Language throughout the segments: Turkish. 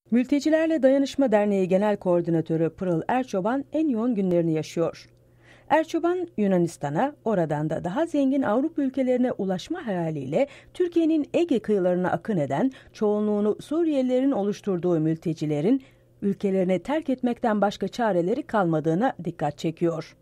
Mültecilerle Dayanışma Derneği Genel Koordinatörü Pırıl Erçoban en yoğun günlerini yaşıyor. Erçoban, Yunanistan'a, oradan da daha zengin Avrupa ülkelerine ulaşma hayaliyle Türkiye'nin Ege kıyılarına akın eden, çoğunluğunu Suriyelilerin oluşturduğu mültecilerin ülkelerini terk etmekten başka çareleri kalmadığına dikkat çekiyor.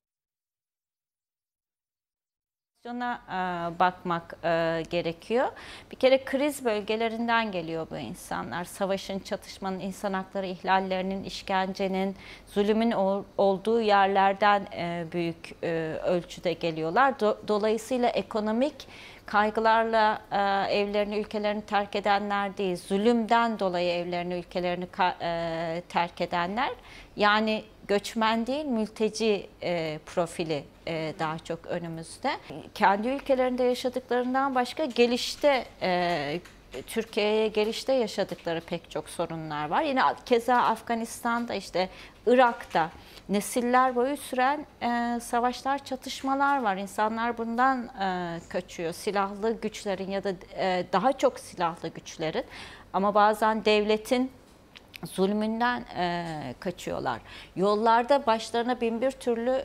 Bakmak gerekiyor. Bir kere kriz bölgelerinden geliyor bu insanlar. Savaşın, çatışmanın, insan hakları ihlallerinin, işkencenin, zulümün olduğu yerlerden büyük ölçüde geliyorlar. Dolayısıyla ekonomik kaygılarla evlerini, ülkelerini terk edenler değil, zulümden dolayı evlerini, ülkelerini terk edenler. Yani göçmen değil, mülteci profili daha çok önümüzde. Kendi ülkelerinde yaşadıklarından başka gelişte, Türkiye'ye gelişte yaşadıkları pek çok sorunlar var. Yine keza Afganistan'da, işte Irak'ta nesiller boyu süren savaşlar, çatışmalar var. İnsanlar bundan kaçıyor. Silahlı güçlerin ya da daha çok silahlı güçlerin, ama bazen devletin zulmünden kaçıyorlar. Yollarda başlarına bin bir türlü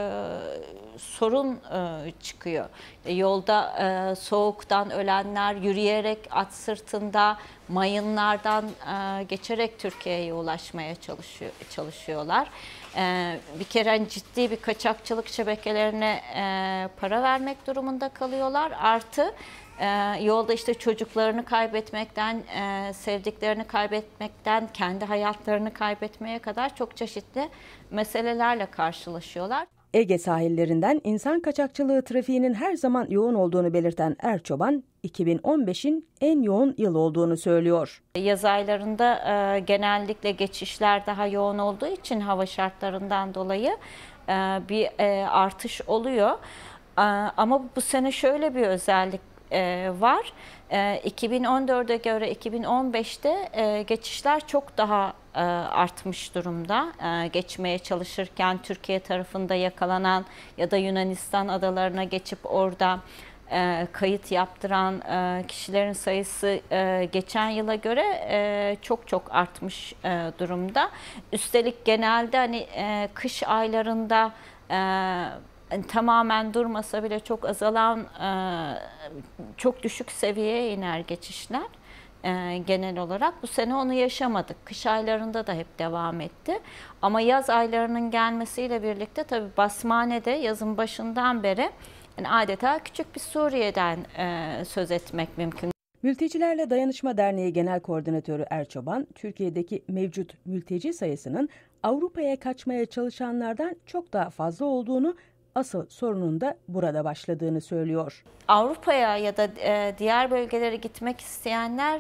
sorun çıkıyor. Yolda soğuktan ölenler, yürüyerek at sırtında mayınlardan geçerek Türkiye'ye ulaşmaya çalışıyorlar. Bir kere hani ciddi bir kaçakçılık şebekelerine para vermek durumunda kalıyorlar. Artı yolda işte çocuklarını kaybetmekten, sevdiklerini kaybetmekten, kendi hayatlarını kaybetmeye kadar çok çeşitli meselelerle karşılaşıyorlar. Ege sahillerinden insan kaçakçılığı trafiğinin her zaman yoğun olduğunu belirten Erçoban, 2015'in en yoğun yıl olduğunu söylüyor. Yaz aylarında genellikle geçişler daha yoğun olduğu için hava şartlarından dolayı bir artış oluyor. Ama bu sene şöyle bir özellik var. 2014'e göre 2015'te geçişler çok daha artmış durumda. Geçmeye çalışırken Türkiye tarafında yakalanan ya da Yunanistan adalarına geçip orada kayıt yaptıran kişilerin sayısı geçen yıla göre çok artmış durumda. Üstelik genelde hani kış aylarında tamamen durmasa bile çok azalan, çok düşük seviyeye iner geçişler genel olarak. Bu sene onu yaşamadık. Kış aylarında da hep devam etti. Ama yaz aylarının gelmesiyle birlikte tabii Basmane'de yazın başından beri yani adeta küçük bir Suriye'den söz etmek mümkün. Mültecilerle Dayanışma Derneği Genel Koordinatörü Erçoban, Türkiye'deki mevcut mülteci sayısının Avrupa'ya kaçmaya çalışanlardan çok daha fazla olduğunu, asıl sorunun da burada başladığını söylüyor. Avrupa'ya ya da diğer bölgelere gitmek isteyenler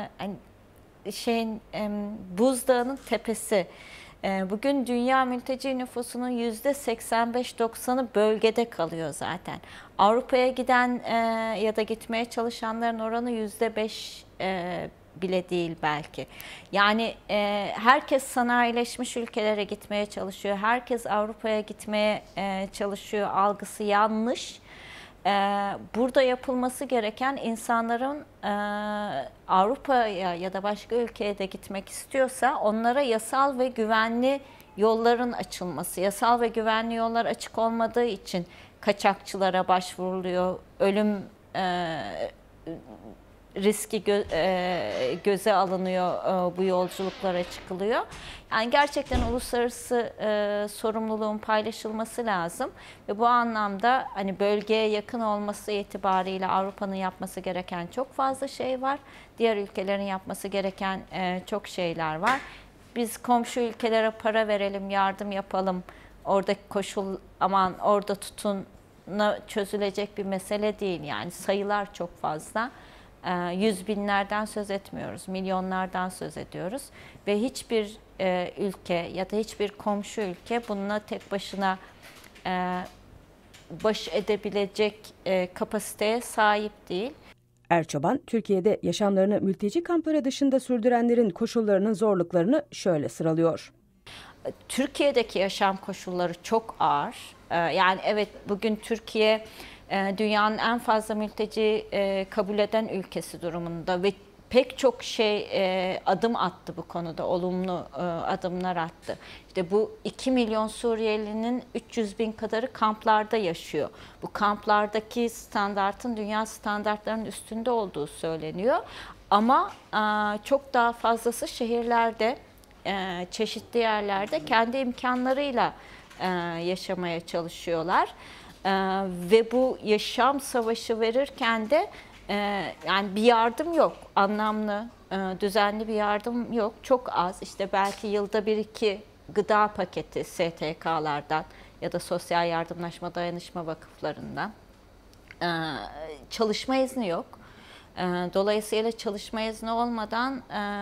buzdağının tepesi. Bugün dünya mülteci nüfusunun %85-90'ı bölgede kalıyor zaten. Avrupa'ya giden ya da gitmeye çalışanların oranı %5 bile değil belki. Yani herkes sanayileşmiş ülkelere gitmeye çalışıyor. Herkes Avrupa'ya gitmeye çalışıyor algısı yanlış. Burada yapılması gereken, insanların Avrupa'ya ya da başka ülkeye de gitmek istiyorsa onlara yasal ve güvenli yolların açılması. Yasal ve güvenli yollar açık olmadığı için kaçakçılara başvuruluyor. Ölüm riski göze alınıyor, bu yolculuklara çıkılıyor. Yani gerçekten uluslararası sorumluluğun paylaşılması lazım ve bu anlamda hani bölgeye yakın olması itibariyle Avrupa'nın yapması gereken çok fazla şey var. Diğer ülkelerin yapması gereken çok şeyler var. Biz komşu ülkelere para verelim, yardım yapalım, oradaki koşul aman orada tutun çözülecek bir mesele değil. Yani sayılar çok fazla. Yüz binlerden söz etmiyoruz, milyonlardan söz ediyoruz ve hiçbir ülke ya da hiçbir komşu ülke bununla tek başına baş edebilecek kapasiteye sahip değil. Erçoban, Türkiye'de yaşamlarını mülteci kampları dışında sürdürenlerin koşullarının zorluklarını şöyle sıralıyor. Türkiye'deki yaşam koşulları çok ağır. Yani evet, bugün Türkiye dünyanın en fazla mülteci kabul eden ülkesi durumunda ve pek çok adım attı bu konuda, olumlu adımlar attı. İşte bu 2 milyon Suriyelinin 300 bin kadarı kamplarda yaşıyor. Bu kamplardaki standartın dünya standartlarının üstünde olduğu söyleniyor. Ama çok daha fazlası şehirlerde, çeşitli yerlerde kendi imkanlarıyla yaşamaya çalışıyorlar. Ve bu yaşam savaşı verirken de yani bir yardım yok, anlamlı, düzenli bir yardım yok, çok az. İşte belki yılda 1-2 gıda paketi STK'lardan ya da Sosyal Yardımlaşma Dayanışma Vakıflarından. Çalışma izni yok. Dolayısıyla çalışma izni olmadan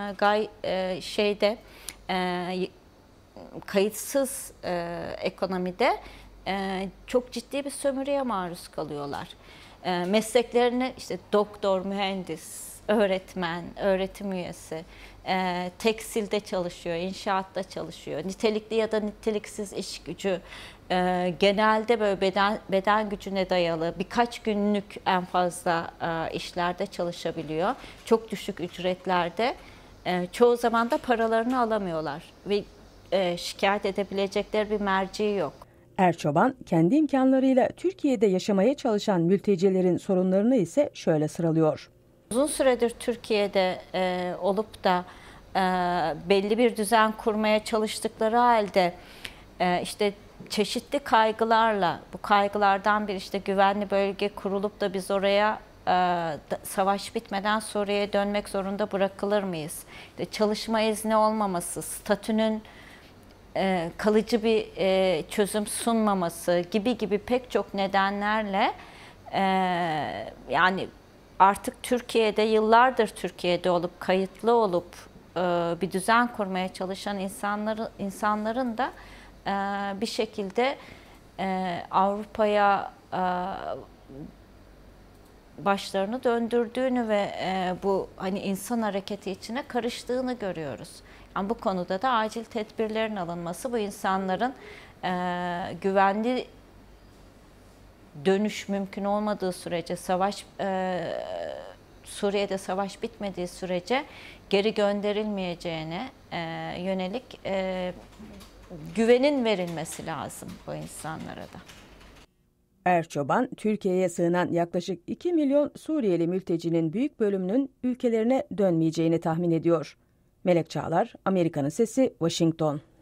kayıtsız ekonomide çok ciddi bir sömürüye maruz kalıyorlar. Mesleklerini işte doktor, mühendis, öğretmen, öğretim üyesi, tekstilde çalışıyor, inşaatta çalışıyor, nitelikli ya da niteliksiz iş gücü, genelde böyle beden gücüne dayalı birkaç günlük en fazla işlerde çalışabiliyor. Çok düşük ücretlerde, çoğu zaman da paralarını alamıyorlar ve şikayet edebilecekleri bir merci yok. Erçoban, kendi imkanlarıyla Türkiye'de yaşamaya çalışan mültecilerin sorunlarını ise şöyle sıralıyor. Uzun süredir Türkiye'de olup da belli bir düzen kurmaya çalıştıkları halde işte çeşitli kaygılarla, bu kaygılardan bir işte güvenli bölge kurulup da biz oraya savaş bitmeden Suriye'ye dönmek zorunda bırakılır mıyız? İşte çalışma izni olmaması, statünün kalıcı bir çözüm sunmaması gibi pek çok nedenlerle yani artık Türkiye'de, yıllardır Türkiye'de olup kayıtlı olup bir düzen kurmaya çalışan insanların da bir şekilde Avrupa'ya başlarını döndürdüğünü ve bu hani insan hareketi içine karıştığını görüyoruz. Yani bu konuda da acil tedbirlerin alınması, bu insanların güvenli dönüş mümkün olmadığı sürece, Suriye'de savaş bitmediği sürece geri gönderilmeyeceğine yönelik güvenin verilmesi lazım bu insanlara da. Erçoban, Türkiye'ye sığınan yaklaşık 2 milyon Suriyeli mültecinin büyük bölümünün ülkelerine dönmeyeceğini tahmin ediyor. Melek Çağlar, Amerika'nın Sesi, Washington.